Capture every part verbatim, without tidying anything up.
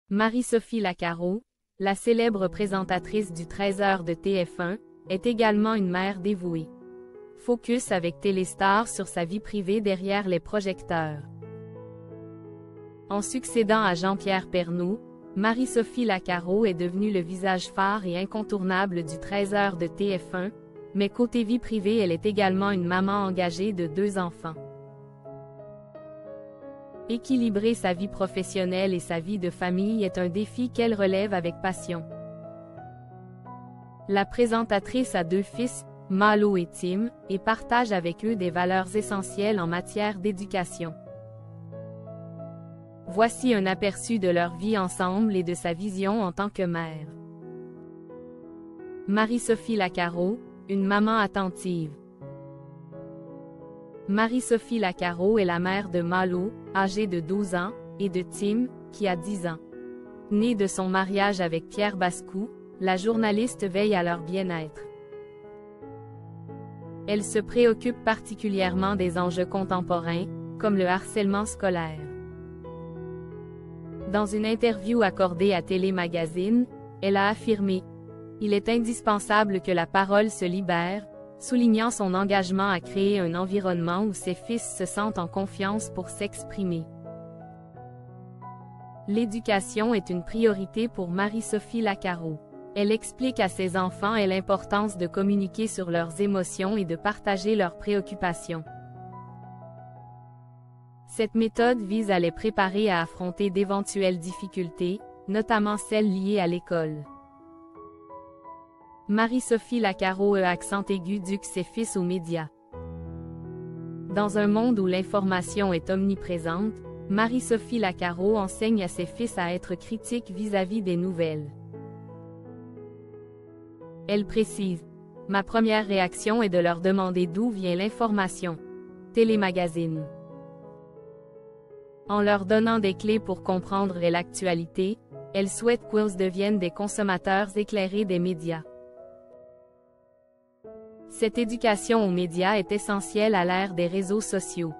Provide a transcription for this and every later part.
Marie-Sophie Lacaro, la célèbre présentatrice du treize heures de T F un, est également une mère dévouée. Focus avec Téléstar sur sa vie privée derrière les projecteurs. En succédant à Jean-Pierre Pernaut, Marie-Sophie Lacaro est devenue le visage phare et incontournable du treize heures de T F un, mais côté vie privée, elle est également une maman engagée de deux enfants. Équilibrer sa vie professionnelle et sa vie de famille est un défi qu'elle relève avec passion. La présentatrice a deux fils, Malo et Tim, et partage avec eux des valeurs essentielles en matière d'éducation. Voici un aperçu de leur vie ensemble et de sa vision en tant que mère. Marie-Sophie Lacaro, une maman attentive. Marie-Sophie Lacaro est la mère de Malo, âgé de douze ans, et de Tim, qui a dix ans. Née de son mariage avec Pierre Bascou, la journaliste veille à leur bien-être. Elle se préoccupe particulièrement des enjeux contemporains, comme le harcèlement scolaire. Dans une interview accordée à Télémagazine, elle a affirmé « Il est indispensable que la parole se libère », soulignant son engagement à créer un environnement où ses fils se sentent en confiance pour s'exprimer. L'éducation est une priorité pour Marie-Sophie Lacaro. Elle explique à ses enfants l'importance de communiquer sur leurs émotions et de partager leurs préoccupations. Cette méthode vise à les préparer à affronter d'éventuelles difficultés, notamment celles liées à l'école. Marie-Sophie Lacaro e accent aigu éduque ses fils aux médias. Dans un monde où l'information est omniprésente, Marie-Sophie Lacaro enseigne à ses fils à être critiques vis-à-vis des nouvelles. Elle précise « Ma première réaction est de leur demander d'où vient l'information. » Télémagazine. En leur donnant des clés pour comprendre l'actualité, elle souhaite qu'ils deviennent des consommateurs éclairés des médias. Cette éducation aux médias est essentielle à l'ère des réseaux sociaux.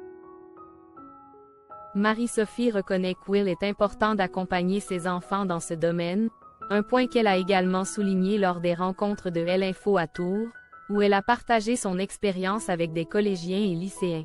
Marie-Sophie reconnaît qu'il est important d'accompagner ses enfants dans ce domaine, un point qu'elle a également souligné lors des rencontres de L-Info à Tours, où elle a partagé son expérience avec des collégiens et lycéens.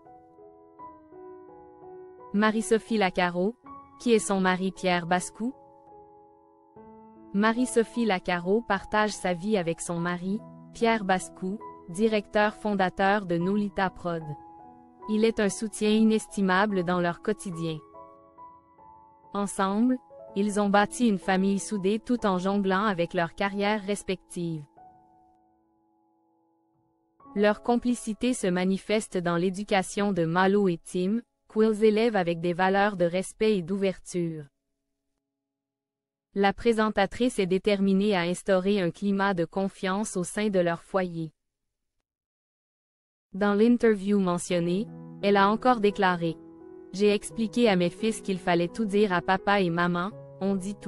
Marie-Sophie Lacaro, qui est son mari Pierre Bascou. Marie-Sophie Lacaro partage sa vie avec son mari, Pierre Bascou, directeur fondateur de Nolita Prod. Il est un soutien inestimable dans leur quotidien. Ensemble, ils ont bâti une famille soudée tout en jonglant avec leurs carrières respectives. Leur complicité se manifeste dans l'éducation de Malo et Tim, qu'ils élèvent avec des valeurs de respect et d'ouverture. La présentatrice est déterminée à instaurer un climat de confiance au sein de leur foyer. Dans l'interview mentionnée, elle a encore déclaré « J'ai expliqué à mes fils qu'il fallait tout dire à papa et maman, on dit tout. »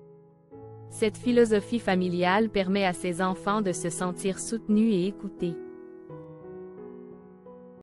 Cette philosophie familiale permet à ses enfants de se sentir soutenus et écoutés.